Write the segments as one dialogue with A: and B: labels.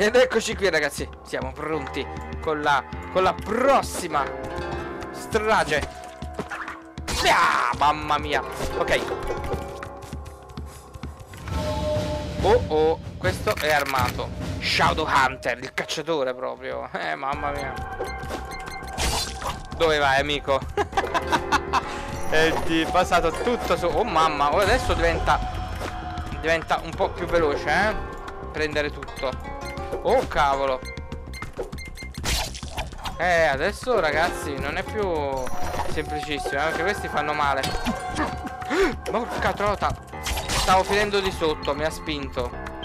A: Ed eccoci qui ragazzi, siamo pronti con la prossima strage. Ah, mamma mia. Ok. Oh, questo è armato. Shadow Hunter, il cacciatore proprio. Mamma mia. Dove vai amico? E ti è passato tutto su. Oh mamma, adesso diventa un po' più veloce, prendere tutto. Oh cavolo. Adesso ragazzi non è più semplicissimo, anche questi fanno male. Porca trota. Stavo finendo di sotto, mi ha spinto.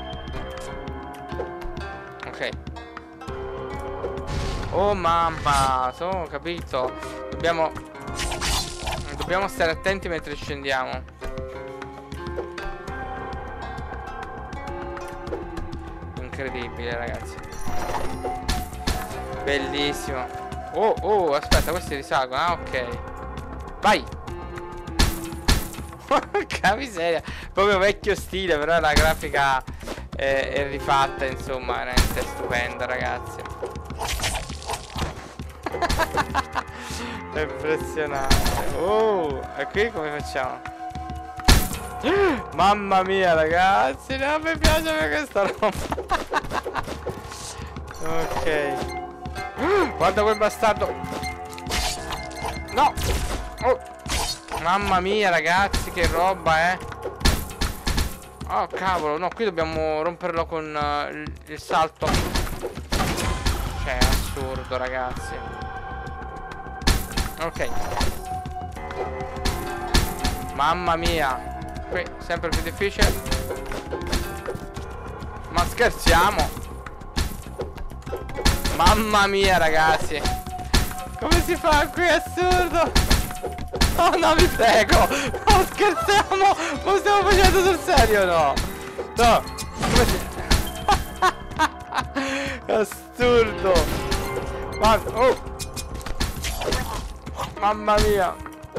A: Ok. Oh mamma, ho capito. Dobbiamo stare attenti mentre scendiamo. Incredibile ragazzi. Bellissimo. Oh, aspetta, questi risalgono. Ah, ok. Vai. Porca miseria. Proprio vecchio stile, però la grafica è rifatta, insomma, veramente stupenda ragazzi. È impressionante. Oh, e qui come facciamo? Mamma mia ragazzi, non mi piace per questa roba. Ok. Guarda quel bastardo. No. Oh. Mamma mia ragazzi, che roba, Oh cavolo, no, qui dobbiamo romperlo con il salto. Cioè, assurdo ragazzi. Ok. Mamma mia. Qui sempre più difficile. Ma scherziamo. Mamma mia ragazzi. Come si fa qui? È assurdo. Oh no, vi prego. No, scherziamo. Lo stiamo facendo sul serio, no? No. Come si... assurdo. Oh. Mamma mia.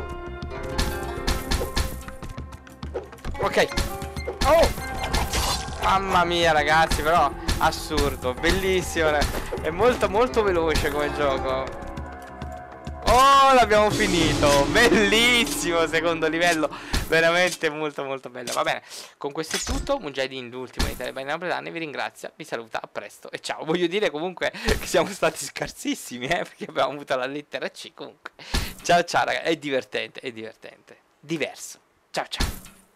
A: Ok. Oh. Mamma mia ragazzi, però assurdo, bellissimo. È molto molto veloce come gioco. Oh, l'abbiamo finito. Bellissimo, secondo livello. Veramente molto molto bello. Va bene, con questo è tutto. Mujahideen, l'ultimo di Taliban Napoletani, vi ringrazia, vi saluta, a presto e ciao. Voglio dire comunque che siamo stati scarsissimi, perché abbiamo avuto la lettera C. Comunque ciao ciao ragazzi, è divertente, diverso. Ciao ciao.